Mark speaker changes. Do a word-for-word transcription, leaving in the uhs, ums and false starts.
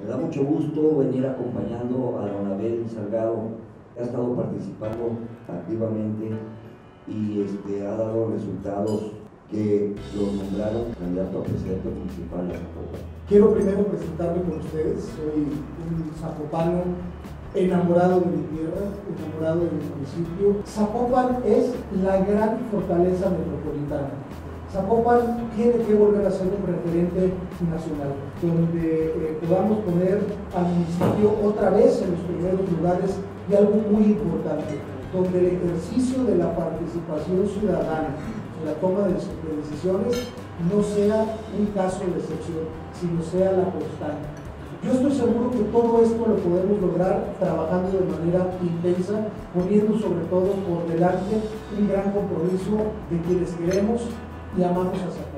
Speaker 1: Me da mucho gusto venir acompañando a don Abel Salgado, que ha estado participando activamente y este, ha dado resultados que lo nombraron candidato a presidente municipal de Zapopan.
Speaker 2: Quiero primero presentarme con ustedes. Soy un zapopano enamorado de mi tierra, enamorado de mi municipio. Zapopan es la gran fortaleza metropolitana. Zapopan tiene que volver a ser un referente nacional, donde eh, podamos poner al municipio otra vez en los primeros lugares y algo muy importante, donde el ejercicio de la participación ciudadana en la toma de, de decisiones no sea un caso de excepción, sino sea la constante. Yo estoy seguro que todo esto lo podemos lograr trabajando de manera intensa, poniendo sobre todo por delante un gran compromiso de quienes queremos y amamos a Zapopan.